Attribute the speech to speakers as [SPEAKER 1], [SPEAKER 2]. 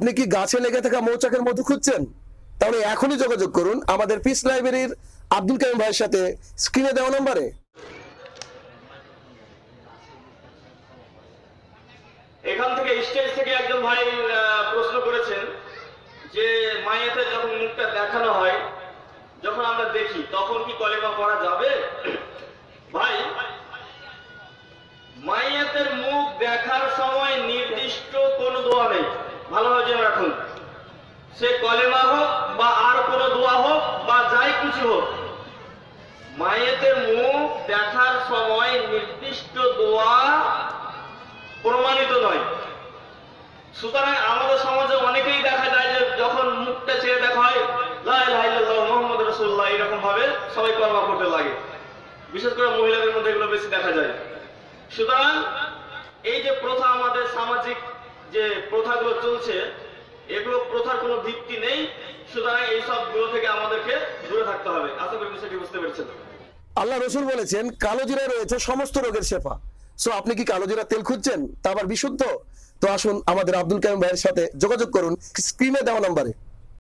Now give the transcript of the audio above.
[SPEAKER 1] আপনি কি গাছে লেগে থাকা মৌচাকের মধু খুঁজছেন? তাহলে এখনই যোগাযোগ করুন আমাদের পিস লাইব্রেরির আব্দুল কাইম ভাইয়ের সাথে স্ক্রিনে দেওয়া নম্বরে।
[SPEAKER 2] এখান থেকে স্টেজ থেকে একজন ভাই প্রশ্ন করেছেন যে মায়েতে যখন মুখটা দেখানো হয়, যখন আমরা দেখি, তখন কি কলেমা পড়া যাবে? ভাই, মাইয়াতের মুখ দেখার সময় নির্দিষ্ট কোন দোয়া নেই, ভালোভাবে জেনে রাখুন। সে কলেমা হোক বা আর কোন দোয়া হোক বা যাই কিছু হোক, মাইয়াতের মুখ দেখার সময় নির্দিষ্ট দোয়া প্রমাণিত নয়। সুতরাং আমাদের সমাজে অনেকেই দেখা যায় যে যখন মুখটা ছেড়ে দেখা হয় লা ইলাহা ইল্লাল্লাহ মুহাম্মদ রাসূলুল্লাহ এরকম ভাবে সবাই কলমা পড়তে লাগে, বিশেষ করে মহিলাদের মধ্যে এগুলো বেশি দেখা যায়। সুতরাং এই যে প্রথা, আমাদের সামাজিক যে প্রথাগুলো চলছে, এগুলো প্রথার কোনো ভিত্তি নেই। সুতরাং এই সবগুলো থেকে আমাদেরকে দূরে থাকতে হবে। আশা করি বিষয়টি বুঝতে পেরেছেন।
[SPEAKER 1] আল্লাহ রসুল বলেছেন কালো জিরায় রয়েছে সমস্ত রোগের শেফা। সো আপনি কি কালো জিরা তেল খুঁজছেন, তা আবার বিশুদ্ধ? তো আসুন আমাদের আব্দুল কাইম ভাইয়ের সাথে যোগাযোগ করুন স্ক্রিনে দেওয়া নম্বরে।